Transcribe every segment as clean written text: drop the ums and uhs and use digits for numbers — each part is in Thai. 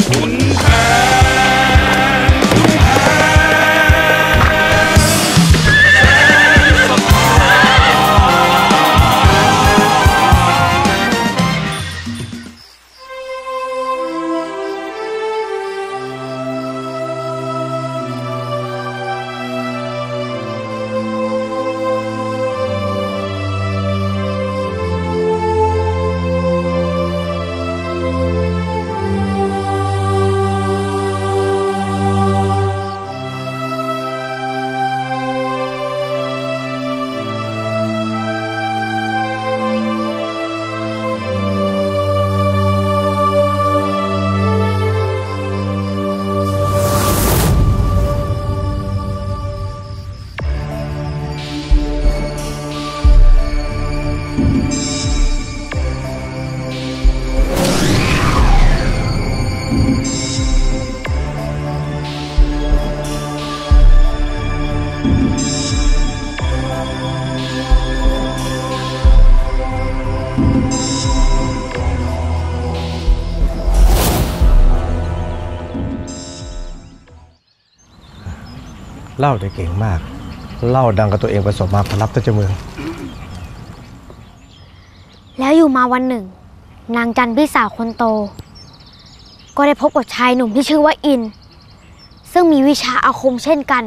เล่าได้เก่งมากเล่าดังกับตัวเองประสบมาพลับต้นเจ้าเมืองแล้วอยู่มาวันหนึ่งนางจันพี่สาวคนโตก็ได้พบกับชายหนุ่มที่ชื่อว่าอินซึ่งมีวิชาอาคมเช่นกัน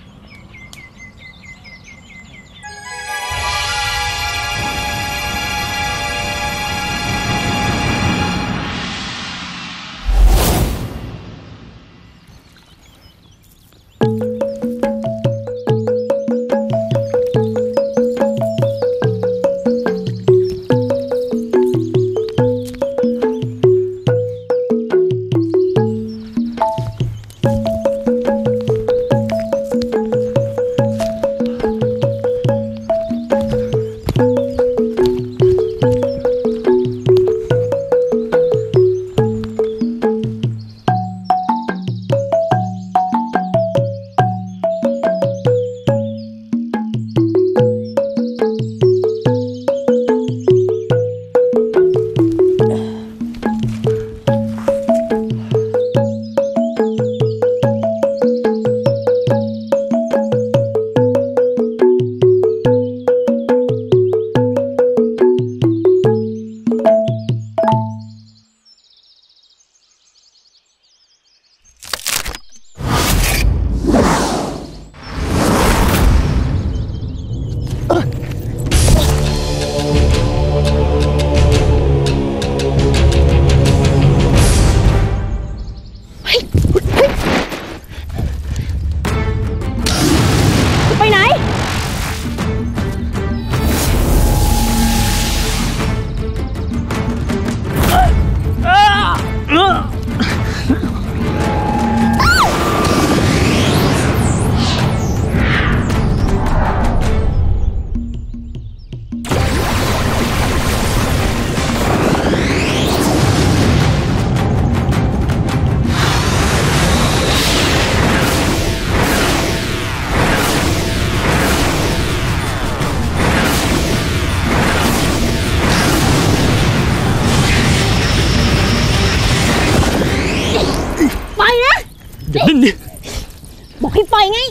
บอกให้ปล่อยไง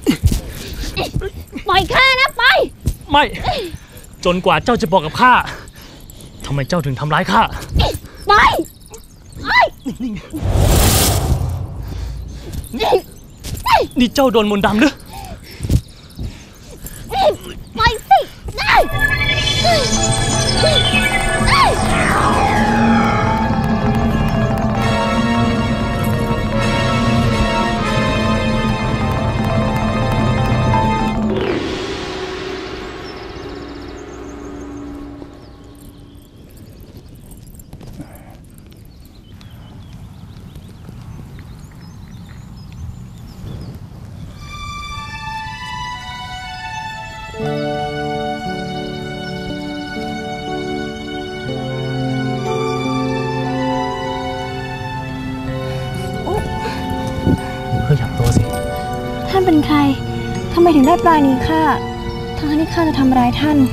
ปล่อยข้านะไปไม่จนกว่าเจ้าจะบอกกับข้าทำไมเจ้าถึงทำร้ายข้าไปนี่เจ้าโดนมนต์ดำหรือไปสิท่านเป็นใครทำไมถึงได้ปลาหนีข้าทั้งที่ข้าจะทำร้ายท่าน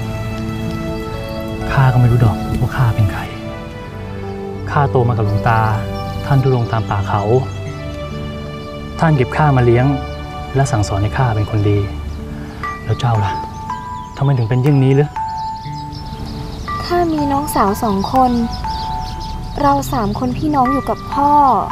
ข้าก็ไม่รู้ดอกว่าข้าเป็นใครข้าโตมากับหลวงตาทท่านทุรดงตามป่าเขา ท่านเก็บข้ามาเลี้ยงและสั่งสอนให้ข้าเป็นคนดี แล้วเจ้าล่ะทำไมถึงเป็นอย่างนี้หรือข้ามีน้องสาว2 คน เรา3 คนพี่น้องอยู่กับพ่อ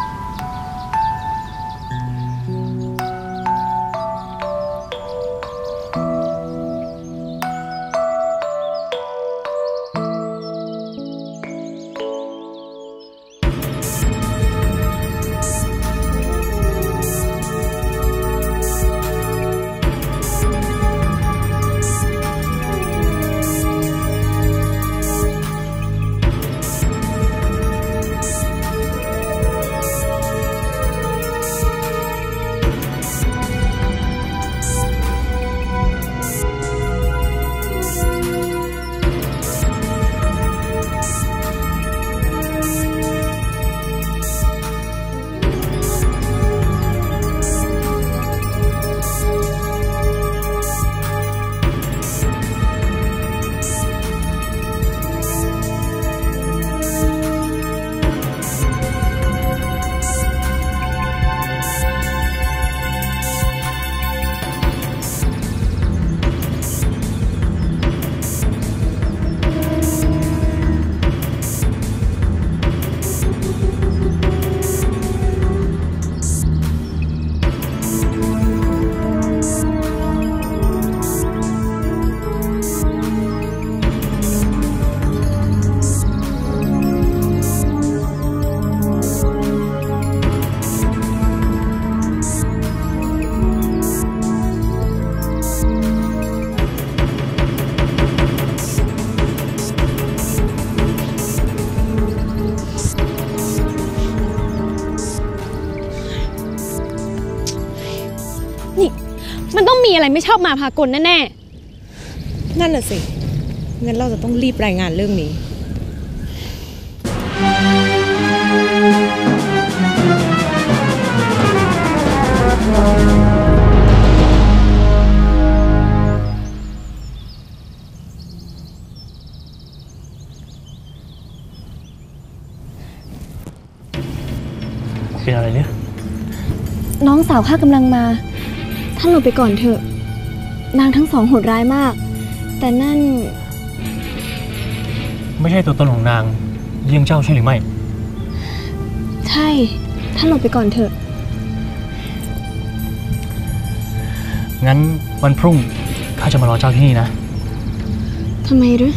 นี่มันต้องมีอะไรไม่ชอบมาพากลแน่นั่นน่ะสิ งั้นเราจะต้องรีบรายงานเรื่องนี้เป็นอะไรเนี่ยน้องสาวข้ากำลังมา ท่านหลบไปก่อนเถอะ นางทั้ง 2โหดร้ายมาก แต่นั่นไม่ใช่ตัวตนของนางเยี่ยงเจ้าใช่หรือไม่ใช่ ท่านหลบไปก่อนเถอะงั้นวันพรุ่งข้าจะมารอเจ้าที่นี่นะทำไมหรือ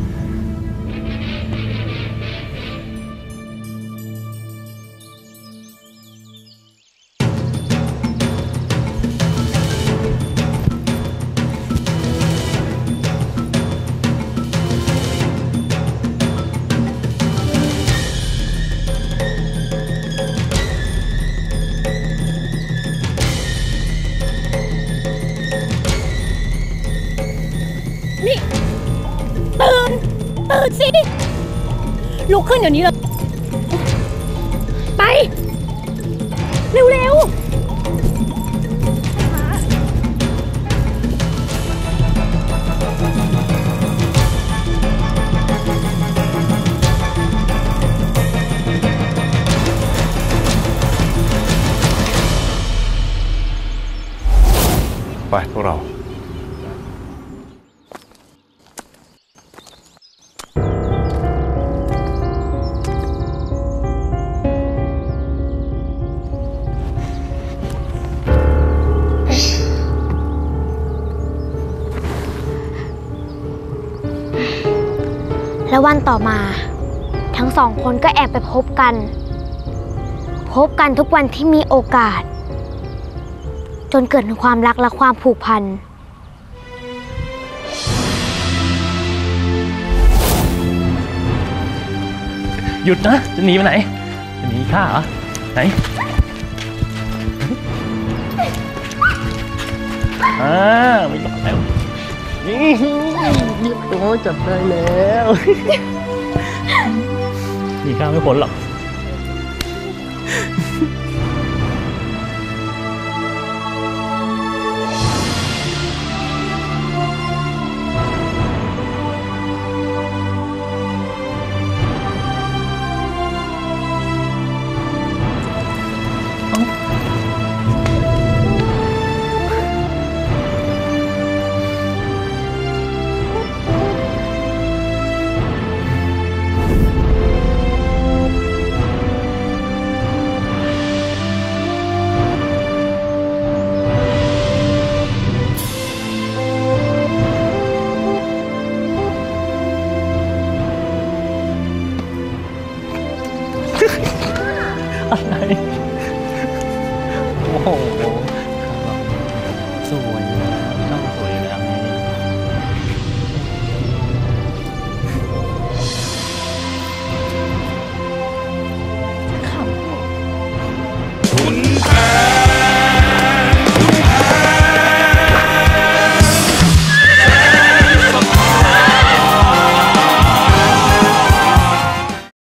ๆ ตื่นสิ ลุกขึ้นเดี๋ยวนี้เลย ไป เร็วๆไปพวกเราแล้ววันต่อมา ทั้ง2 คนก็แอบไปพบกันทุกวันที่มีโอกาส จนเกิดเป็นความรักและความผูกพันหยุดนะ จะหนีไปไหน จะหนีข้าเหรอ ไหนไม่หลอกแล้วนี่เรียบร้อยจับได้แล้วหนีข้าไม่พ้นหรอกอะไร